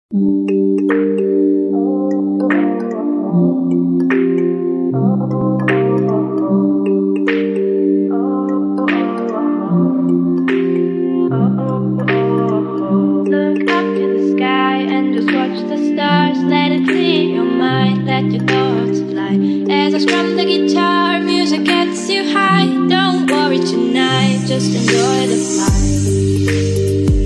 let your thoughts fly. As I strum the guitar, music gets you high. Don't worry tonight, just enjoy the flight.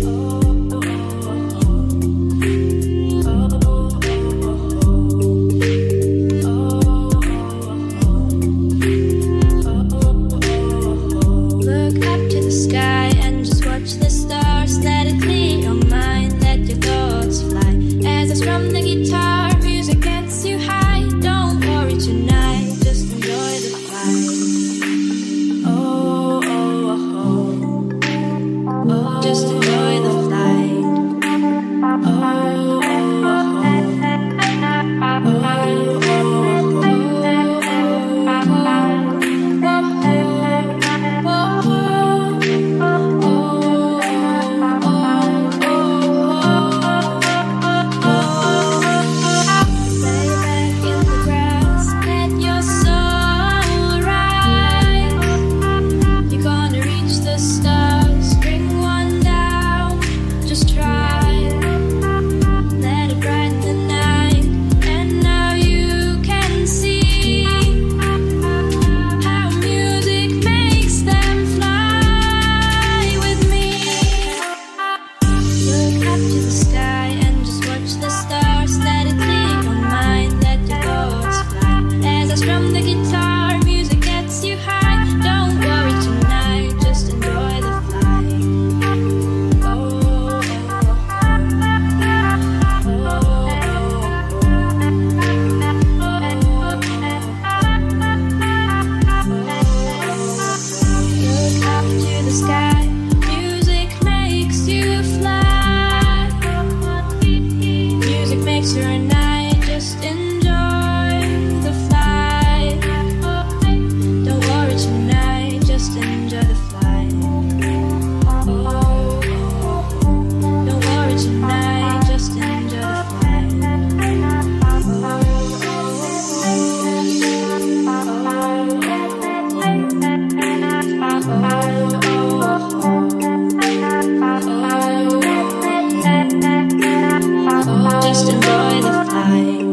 Look up to the sky and just watch the stars. Let it clear your mind, let your thoughts fly. As I strum the guitar, music gets you high. Don't worry tonight, just enjoy the flight. Oh, oh, oh, oh. Just enjoy the flight. Oh, oh, oh, oh. Just enjoy the flight.